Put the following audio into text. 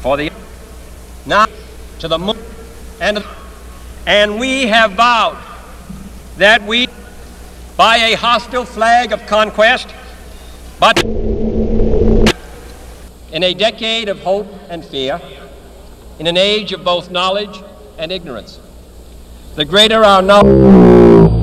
for the now to the moon and we have vowed that we, by a hostile flag of conquest, but in a decade of hope and fear, in an age of both knowledge and ignorance, the greater our knowledge,